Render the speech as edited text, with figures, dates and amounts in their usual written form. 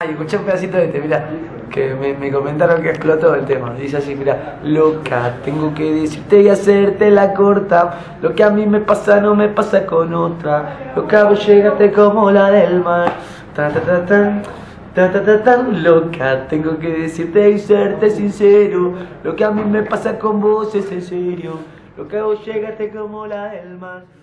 Y escuché un pedacito de este, mira, que me comentaron que explotó el tema. Dice así, mira, loca, tengo que decirte y hacerte la corta. Lo que a mí me pasa no me pasa con otra. Loca, vos llegaste como la del mar. Ta ta ta tan, ta ta ta tan. Loca, tengo que decirte y serte sincero. Lo que a mí me pasa con vos es en serio. Loca, vos llegaste como la del mar.